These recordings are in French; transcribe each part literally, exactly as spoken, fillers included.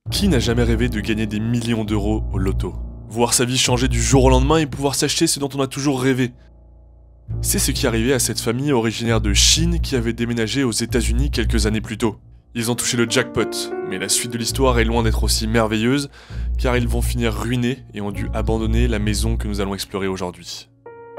Qui n'a jamais rêvé de gagner des millions d'euros au loto? Voir sa vie changer du jour au lendemain et pouvoir s'acheter ce dont on a toujours rêvé. C'est ce qui arrivait à cette famille originaire de Chine qui avait déménagé aux États-Unis quelques années plus tôt. Ils ont touché le jackpot, mais la suite de l'histoire est loin d'être aussi merveilleuse, car ils vont finir ruinés et ont dû abandonner la maison que nous allons explorer aujourd'hui.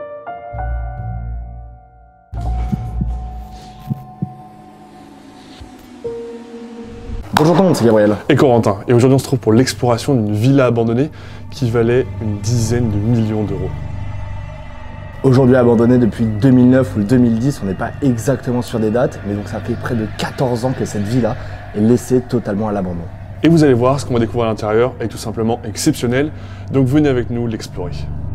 Bonjour tout le monde, c'est Gabriel. Et Corentin. Et aujourd'hui on se trouve pour l'exploration d'une villa abandonnée qui valait une dizaine de millions d'euros. Aujourd'hui abandonnée depuis deux mille neuf ou deux mille dix, on n'est pas exactement sur des dates, mais donc ça fait près de quatorze ans que cette villa est laissée totalement à l'abandon. Et vous allez voir, ce qu'on va découvrir à l'intérieur est tout simplement exceptionnel, donc venez avec nous l'explorer.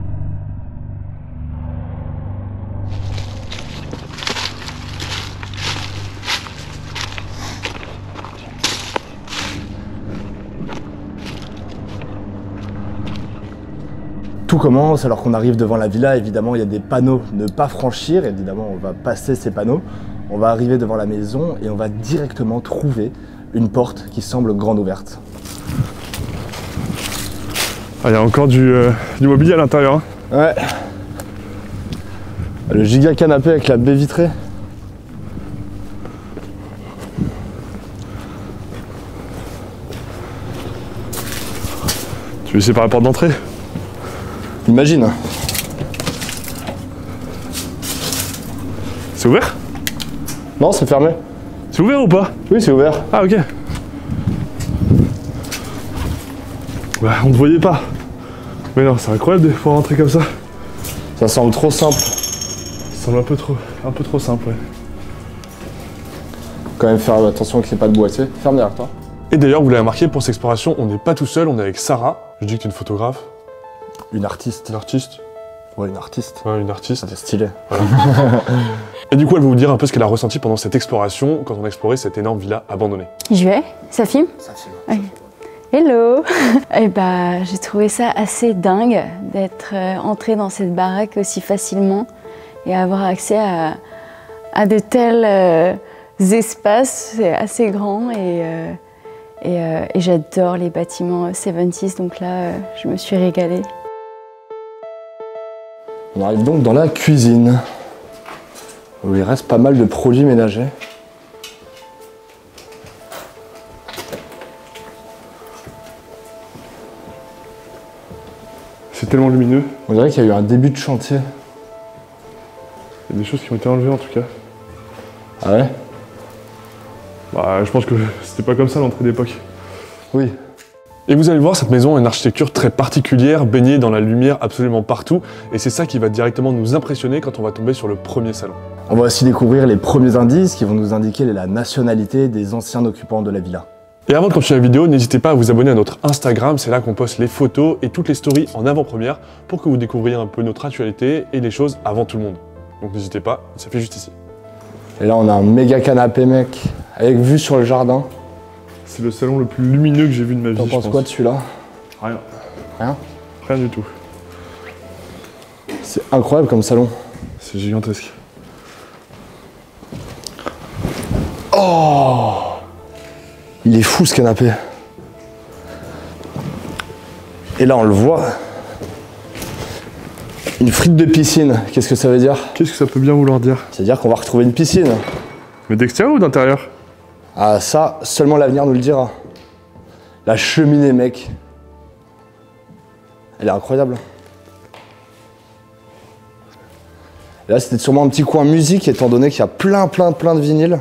Tout commence alors qu'on arrive devant la villa, évidemment il y a des panneaux ne pas franchir, évidemment on va passer ces panneaux, on va arriver devant la maison et on va directement trouver une porte qui semble grande ouverte. Ah, il y a encore du, euh, du mobilier à l'intérieur. Hein. Ouais. Le giga canapé avec la baie vitrée. Tu veux essayer par la porte d'entrée? Imagine. C'est ouvert? Non, c'est fermé. C'est ouvert ou pas? Oui, c'est ouvert. Ah ok. Ouais, on ne voyait pas. Mais non, c'est incroyable de pouvoir rentrer comme ça. Ça semble trop simple. Ça semble un peu trop, un peu trop simple, ouais. Quand même faire attention qu'il n'y ait pas de boîtier. Ferme derrière toi. Et d'ailleurs, vous l'avez remarqué, pour cette exploration, on n'est pas tout seul, on est avec Sarah. Je dis que tu es une photographe. Une artiste. Une artiste. Ouais, une artiste. Ouais, une artiste. C'est stylé. Voilà. Et du coup, elle va vous dire un peu ce qu'elle a ressenti pendant cette exploration, quand on a exploré cette énorme villa abandonnée. J'y vais, ça filme? Ça filme. Okay. Hello. Et bah, j'ai trouvé ça assez dingue d'être euh, entrée dans cette baraque aussi facilement et avoir accès à, à de tels euh, espaces. C'est assez grand et, euh, et, euh, et j'adore les bâtiments soixante-dix, donc là, euh, je me suis régalée. On arrive donc dans la cuisine, où il reste pas mal de produits ménagers. C'est tellement lumineux. On dirait qu'il y a eu un début de chantier. Il y a des choses qui ont été enlevées en tout cas. Ah ouais? Bah, je pense que c'était pas comme ça l'entrée d'époque. Oui. Et vous allez voir, cette maison a une architecture très particulière, baignée dans la lumière absolument partout, et c'est ça qui va directement nous impressionner quand on va tomber sur le premier salon. On va aussi découvrir les premiers indices qui vont nous indiquer la nationalité des anciens occupants de la villa. Et avant de continuer la vidéo, n'hésitez pas à vous abonner à notre Instagram, c'est là qu'on poste les photos et toutes les stories en avant-première pour que vous découvriez un peu notre actualité et les choses avant tout le monde. Donc n'hésitez pas, ça fait juste ici. Et là on a un méga canapé mec, avec vue sur le jardin. C'est le salon le plus lumineux que j'ai vu de ma vie. T'en penses quoi de celui-là? Rien. Rien? Rien du tout. C'est incroyable comme salon. C'est gigantesque. Oh! Il est fou ce canapé. Et là on le voit. Une frite de piscine, qu'est-ce que ça veut dire? Qu'est-ce que ça peut bien vouloir dire? C'est-à-dire qu'on va retrouver une piscine. Mais d'extérieur ou d'intérieur? Ah ça, seulement l'avenir nous le dira. La cheminée mec. Elle est incroyable. Et là c'était sûrement un petit coin musique étant donné qu'il y a plein plein plein de vinyles.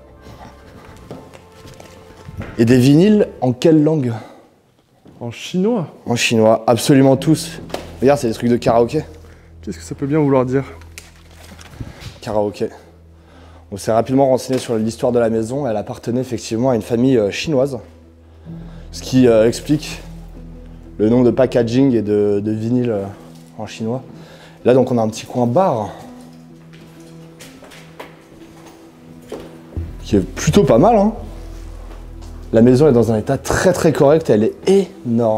Et des vinyles en quelle langue? En chinois? En chinois, absolument tous. Regarde, c'est des trucs de karaoké. Qu'est-ce que ça peut bien vouloir dire? Karaoké. On s'est rapidement renseigné sur l'histoire de la maison. Elle appartenait effectivement à une famille euh, chinoise. Ce qui euh, explique le nombre de packaging et de, de vinyles euh, en chinois. Là donc on a un petit coin bar. Qui est plutôt pas mal hein. La maison est dans un état très très correct, elle est énorme.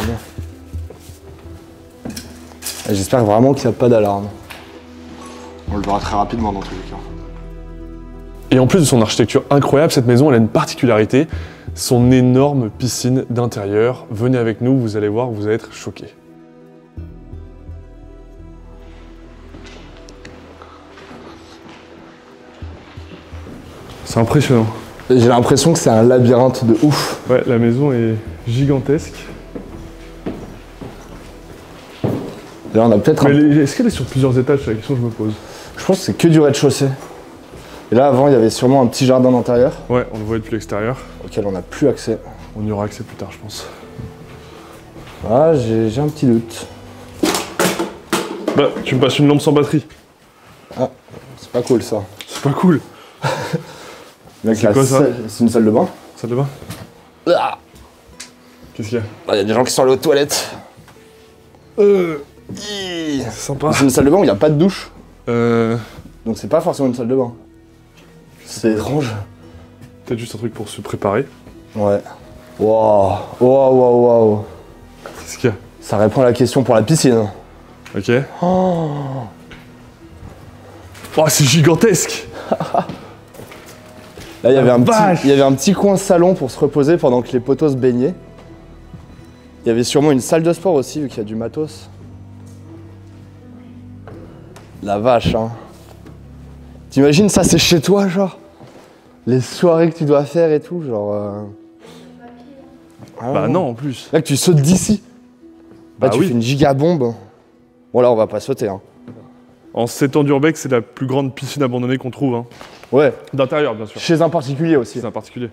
J'espère vraiment qu'il n'y a pas d'alarme. On le verra très rapidement dans tous les cas. Et en plus de son architecture incroyable, cette maison elle a une particularité, son énorme piscine d'intérieur. Venez avec nous, vous allez voir, vous allez être choqués. C'est impressionnant. J'ai l'impression que c'est un labyrinthe de ouf. Ouais, la maison est gigantesque. Là, on a peut-être Mais un... est-ce qu'elle est sur plusieurs étages? C'est la question que je me pose. Je pense que c'est que du rez-de-chaussée. Et là, avant, il y avait sûrement un petit jardin d'intérieur. Ouais, on le voit depuis l'extérieur. Auquel on n'a plus accès. On y aura accès plus tard, je pense. Ah, j'ai un petit doute. Bah, tu me passes une lampe sans batterie. Ah, c'est pas cool ça. C'est pas cool. C'est quoi ça? C'est une salle de bain. Salle de bain? Ah, Qu'est-ce qu'il y a? il y a des gens qui sont allés aux toilettes. Euh... Hi. C'est sympa. C'est une salle de bain où il n'y a pas de douche. Euh... Donc c'est pas forcément une salle de bain. C'est étrange. Peut-être juste un truc pour se préparer. Ouais. Waouh, waouh, waouh, waouh. Qu'est-ce qu'il y a? Ça répond à la question pour la piscine. Ok. Oh, oh c'est gigantesque. Là, il y avait un vache. petit, il y avait un petit coin salon pour se reposer pendant que les potos se baignaient. Il y avait sûrement une salle de sport aussi, vu qu'il y a du matos. La vache, hein. T'imagines, ça, c'est chez toi, genre? Les soirées que tu dois faire et tout, genre... Euh... Ah, Bah non, en plus. Là, que tu sautes d'ici. Là, Bah tu oui. fais une giga bombe. Bon, là, on va pas sauter, hein. En sept ans d'Urbex, c'est la plus grande piscine abandonnée qu'on trouve. Hein. Ouais. D'intérieur, bien sûr. Chez un particulier aussi. C'est un particulier.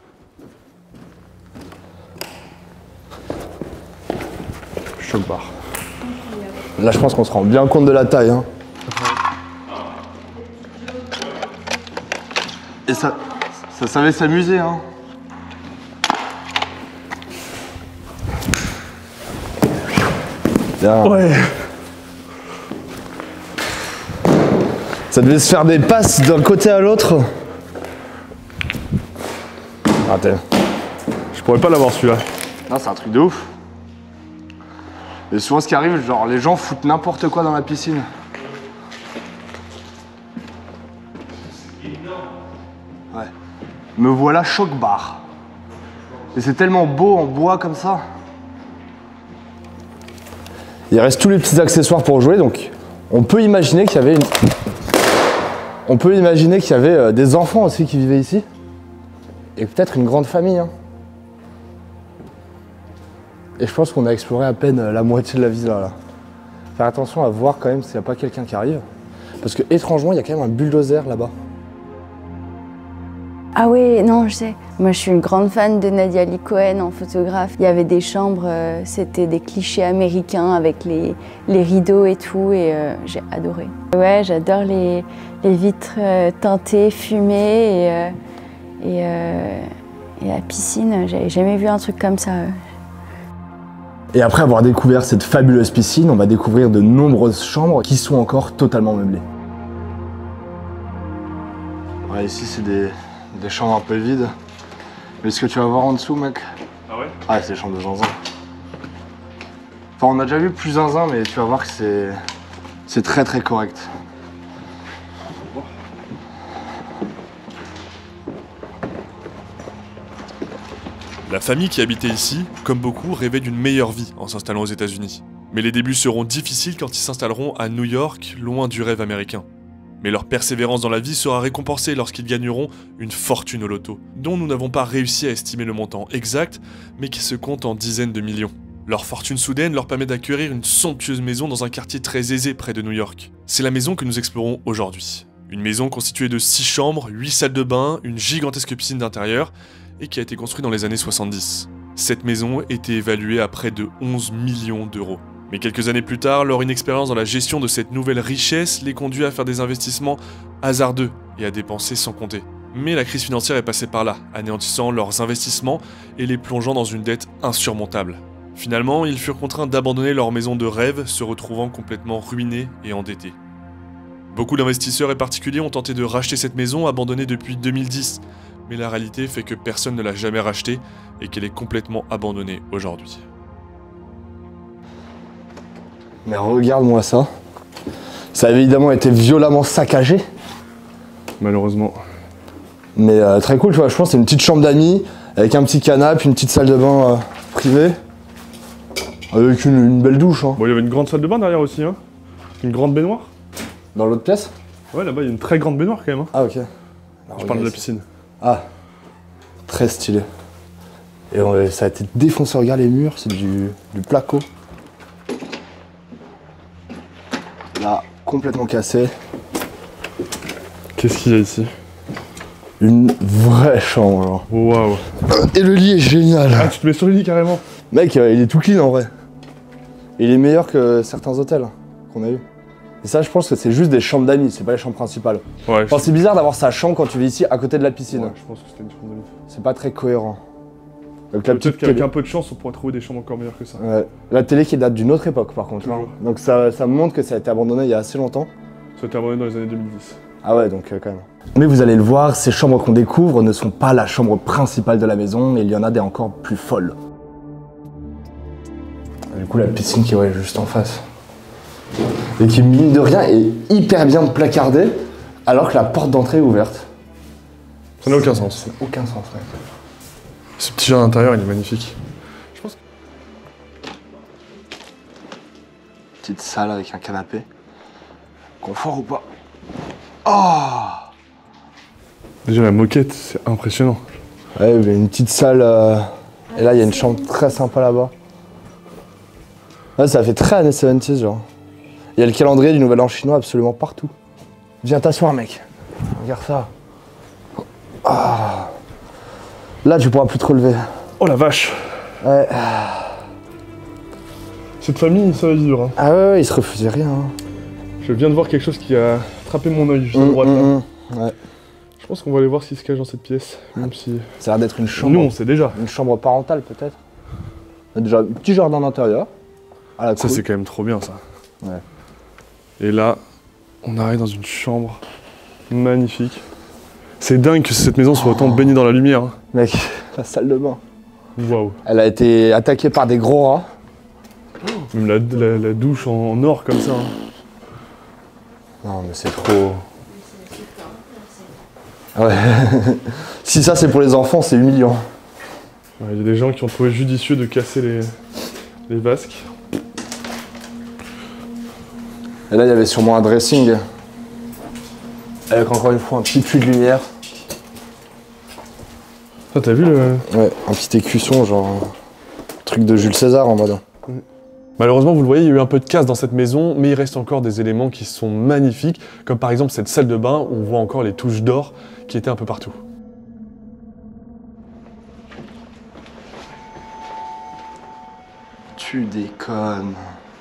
Choc bar. Là, je pense qu'on se rend bien compte de la taille, hein. Et ça, ça savait s'amuser, hein. Bien. Ouais. Ça devait se faire des passes d'un côté à l'autre. Raté. Je pourrais pas l'avoir celui-là. Non, c'est un truc de ouf. Et souvent, ce qui arrive, genre, les gens foutent n'importe quoi dans la piscine. Ouais. Me voilà choc bar. Et c'est tellement beau en bois comme ça. Il reste tous les petits accessoires pour jouer, donc on peut imaginer qu'il y avait une... On peut imaginer qu'il y avait euh, des enfants aussi qui vivaient ici. Et peut-être une grande famille. Hein. Et je pense qu'on a exploré à peine la moitié de la villa là. Faire attention à voir quand même s'il n'y a pas quelqu'un qui arrive. Parce que étrangement, il y a quand même un bulldozer là-bas. Ah oui, non, je sais. Moi, je suis une grande fan de Nadia Lee Cohen en photographe. Il y avait des chambres, euh, c'était des clichés américains avec les, les rideaux et tout, et euh, j'ai adoré. Ouais, j'adore les, les vitres euh, teintées, fumées, et, euh, et, euh, et la piscine, j'avais jamais vu un truc comme ça. Euh. Et après avoir découvert cette fabuleuse piscine, on va découvrir de nombreuses chambres qui sont encore totalement meublées. Ouais, ici c'est des... des chambres un peu vides. Mais ce que tu vas voir en dessous, mec. Ah ouais? Ah, c'est les chambres de zinzin. Enfin, on a déjà vu plus zinzin, mais tu vas voir que c'est. C'est très très correct. La famille qui habitait ici, comme beaucoup, rêvait d'une meilleure vie en s'installant aux États-Unis. Mais les débuts seront difficiles quand ils s'installeront à New York, loin du rêve américain. Mais leur persévérance dans la vie sera récompensée lorsqu'ils gagneront une fortune au loto, dont nous n'avons pas réussi à estimer le montant exact, mais qui se compte en dizaines de millions. Leur fortune soudaine leur permet d'acquérir une somptueuse maison dans un quartier très aisé près de New York. C'est la maison que nous explorons aujourd'hui. Une maison constituée de six chambres, huit salles de bain, une gigantesque piscine d'intérieur, et qui a été construite dans les années soixante-dix. Cette maison était évaluée à près de onze millions d'euros. Mais quelques années plus tard, leur inexpérience dans la gestion de cette nouvelle richesse les conduit à faire des investissements hasardeux et à dépenser sans compter. Mais la crise financière est passée par là, anéantissant leurs investissements et les plongeant dans une dette insurmontable. Finalement, ils furent contraints d'abandonner leur maison de rêve, se retrouvant complètement ruinés et endettés. Beaucoup d'investisseurs et particuliers ont tenté de racheter cette maison abandonnée depuis deux mille dix, mais la réalité fait que personne ne l'a jamais rachetée et qu'elle est complètement abandonnée aujourd'hui. Mais regarde-moi ça. Ça a évidemment été violemment saccagé. Malheureusement. Mais euh, très cool, tu vois. Je pense que c'est une petite chambre d'amis. Avec un petit canapé, une petite salle de bain euh, privée. Avec une, une belle douche. Hein. Bon, il y avait une grande salle de bain derrière aussi, hein. Une grande baignoire. Dans l'autre pièce? Ouais, là-bas, il y a une très grande baignoire quand même. Hein. Ah, ok. Alors, je parle de la piscine. Ah, très stylé. Et on, ça a été défoncé, regarde les murs, c'est du, du placo. Là, complètement cassé. Qu'est-ce qu'il y a ici? Une vraie chambre, genre. Waouh. Et le lit est génial. Ah, tu te mets sur le lit carrément? Mec, euh, il est tout clean en vrai. Il est meilleur que certains hôtels qu'on a eu. Et ça, je pense que c'est juste des chambres d'amis, c'est pas les chambres principales. Ouais. Enfin, c'est bizarre d'avoir sa chambre quand tu vis ici à côté de la piscine. Ouais, je pense que c'était une chambre d'amis. C'est pas très cohérent. Donc, la Peut-être petite qu'avec télé... un peu de chance, on pourrait trouver des chambres encore meilleures que ça. Ouais. La télé qui date d'une autre époque par contre. Toujours. Donc ça, ça me montre que ça a été abandonné il y a assez longtemps. Ça a été abandonné dans les années deux mille dix. Ah ouais, donc euh, quand même. Mais vous allez le voir, ces chambres qu'on découvre ne sont pas la chambre principale de la maison, et il y en a des encore plus folles. Du coup, la piscine qui est ouais, juste en face. Et qui, mine de rien, est hyper bien placardée, alors que la porte d'entrée est ouverte. Ça n'a aucun sens. Ça n'a aucun sens, ouais. Ce petit jardin intérieur, il est magnifique. Je pense que... Petite salle avec un canapé. Confort ou pas? Oh! Déjà, la moquette, c'est impressionnant. Ouais, mais une petite salle. Euh... Et là, il y a une chambre très sympa là-bas. Ouais, ça fait très années soixante-dix, genre. Il y a le calendrier du Nouvel An chinois absolument partout. Viens t'asseoir, mec. Regarde ça. Ah. Là, tu pourras plus te relever. Oh la vache! Ouais. Cette famille, ça va être dur. Hein. Ah ouais, ouais, il se refusait rien. Hein. Je viens de voir quelque chose qui a frappé mon œil juste à Mmh, droite. mmh, Là. mmh. Ouais. Je pense qu'on va aller voir ce qui se cache dans cette pièce. Même si. Ça a l'air d'être une chambre. Nous, on sait déjà. Une chambre parentale, peut-être. Déjà, un petit jardin d'intérieur. Ah, la Ça, cool. c'est quand même trop bien, ça. Ouais. Et là, on arrive dans une chambre magnifique. C'est dingue que cette maison soit autant baignée dans la lumière. Hein. Mec, la salle de bain. Waouh. Elle a été attaquée par des gros rats. Même la, la- la douche en, en or comme ça. hein. Non, mais c'est trop. Ouais. Si ça c'est pour les enfants, c'est humiliant. Ouais, il y a des gens qui ont trouvé judicieux de casser les, les vasques. Et là, il y avait sûrement un dressing. Avec encore une fois un petit puits de lumière. Ah, t'as vu le. Ouais, un petit écusson, genre. un truc de Jules César en mode. Malheureusement, vous le voyez, il y a eu un peu de casse dans cette maison, mais il reste encore des éléments qui sont magnifiques, comme par exemple cette salle de bain où on voit encore les touches d'or qui étaient un peu partout. Tu déconnes.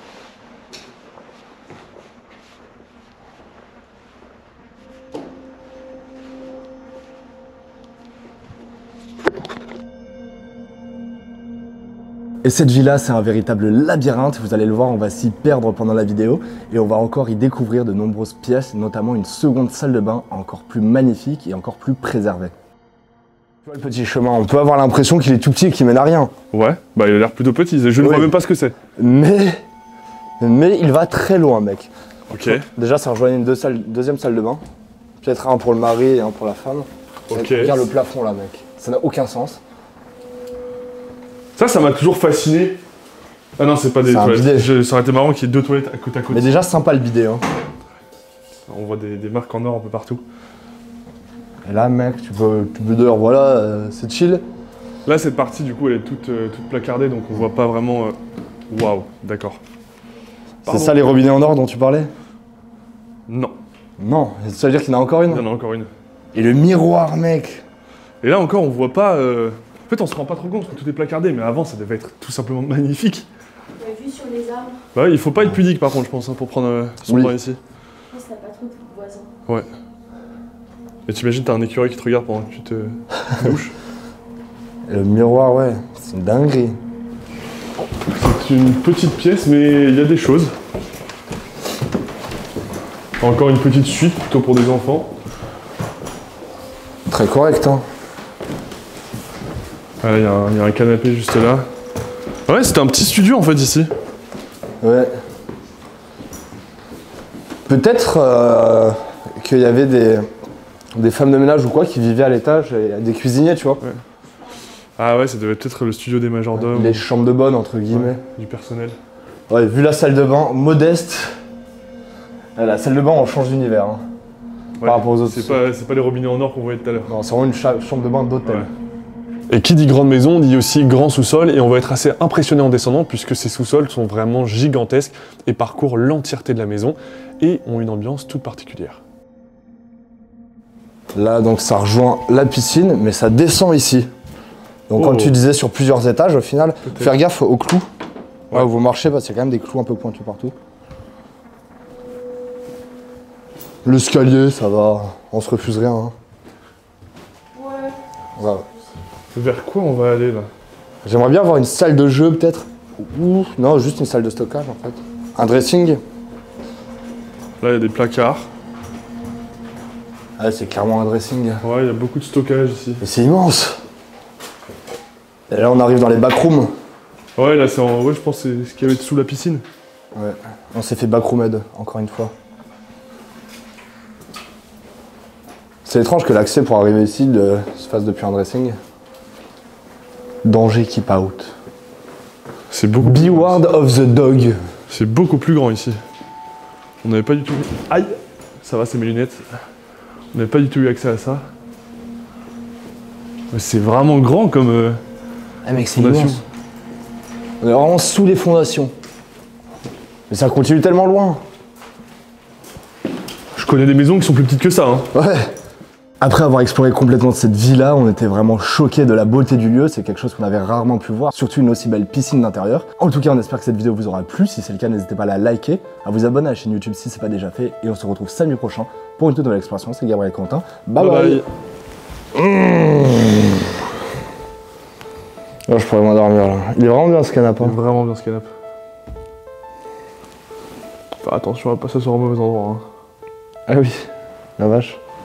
Et cette villa, c'est un véritable labyrinthe, vous allez le voir, on va s'y perdre pendant la vidéo et on va encore y découvrir de nombreuses pièces, notamment une seconde salle de bain encore plus magnifique et encore plus préservée. Tu vois le petit chemin, on peut avoir l'impression qu'il est tout petit et qu'il mène à rien. Ouais, bah il a l'air plutôt petit, je ne Oui. vois même pas ce que c'est. Mais, mais il va très loin, mec. Ok, Déjà, ça rejoint une deux salles- deuxième salle de bain. Peut-être un pour le mari et un pour la femme. ok. Regarde le plafond là, mec. Ça n'a aucun sens. Ça, ça m'a toujours fasciné. Ah non, c'est pas des C'est un toilettes. bidet. Je- ça aurait été marrant qu'il y ait deux toilettes à côte à côte. Mais déjà, sympa le bidet. Hein. On voit des, des marques en or un peu partout. Et là, mec, tu peux, tu peux dehors, voilà, euh, c'est chill. Là, cette partie, du coup, elle est toute, euh, toute placardée, donc on voit pas vraiment... euh, Waouh, d'accord. C'est Pardon. ça les robinets en or dont tu parlais? Non, Non, ça veut dire qu'il y en a encore il y une. en a encore une. Et le miroir, mec. Et là encore, on voit pas... euh, En fait, on se rend pas trop compte que tout est placardé, mais avant, ça devait être tout simplement magnifique. La vue sur les arbres, Bah ouais, il faut pas être pudique, par contre, je pense, hein, pour prendre euh, son Oui. bain ici. je pense que t'as pas trop de voisins. Ouais. Et t'imagines, t'as un écureuil qui te regarde pendant que tu te douches. Et le miroir, ouais, c'est une dinguerie. C'est une petite pièce, mais il y a des choses. Encore une petite suite, plutôt pour des enfants. Très correct, hein. Ah, il y, a un- il y a un canapé juste là. Ouais, c'était un petit studio en fait ici. Ouais. Peut-être euh, qu'il y avait des, des femmes de ménage ou quoi qui vivaient à l'étage, et des cuisiniers, tu vois. Ah ouais, ça devait peut-être le studio des majordomes. Les chambres de bonne, entre guillemets. Ouais, du personnel. Ouais, vu la salle de bain, modeste. La salle de bain, on change d'univers. Hein, Ouais, par rapport aux autres. c'est pas, c'est pas les robinets en or qu'on voyait tout à l'heure. Non, c'est vraiment une cha- chambre de bain d'hôtel. Ouais. Et qui dit grande maison dit aussi grand sous-sol, et on va être assez impressionné en descendant puisque ces sous-sols sont vraiment gigantesques et parcourent l'entièreté de la maison et ont une ambiance toute particulière. Là, donc, ça rejoint la piscine, mais ça descend ici. Donc, Oh. comme tu disais, sur plusieurs étages, au final, Peut-être. faire gaffe aux clous. Ouais. Ouais, où vous marchez, parce qu'il y a quand même des clous un peu pointus partout. L'escalier, ça va, on se refuse rien. Hein. Ouais. Ouais. Vers quoi on va aller là? J'aimerais bien avoir une salle de jeu, peut-être. Ou non, juste une salle de stockage, en fait. Un dressing. Là, il y a des placards. Ah, c'est clairement un dressing. Ouais, il y a beaucoup de stockage ici. Et c'est immense. Et là, on arrive dans les backrooms. Ouais, là, c'est en... ouais, je pense que c'est ce qu'il y avait sous la piscine. Ouais. On s'est fait backroom-aid, encore une fois. C'est étrange que l'accès pour arriver ici de- se fasse depuis un dressing. Danger keep out. C'est beaucoup plus grand. Beware of the dog. C'est beaucoup plus grand ici. On n'avait pas du tout... Aïe! Ça va, c'est mes lunettes. On n'avait pas du tout eu accès à ça. Mais c'est vraiment grand comme euh, Ah mec, c'est fondation. immense. On est vraiment sous les fondations. Mais ça continue tellement loin. Je connais des maisons qui sont plus petites que ça. Hein. Ouais. Après avoir exploré complètement cette villa, on était vraiment choqués de la beauté du lieu. C'est quelque chose qu'on avait rarement pu voir, surtout une aussi belle piscine d'intérieur. En tout cas, on espère que cette vidéo vous aura plu. Si c'est le cas, n'hésitez pas à la liker, à vous abonner à la chaîne YouTube si c'est pas déjà fait. Et on se retrouve samedi prochain pour une toute nouvelle exploration. C'est Gabriel Quentin. Bye bye. bye. Mmh. Oh, je pourrais m'endormir là. Il est vraiment bien ce canapé. C'est vraiment bien ce canapé. Faire attention à pas s'asseoir au mauvais endroit. Hein. Ah oui, la vache.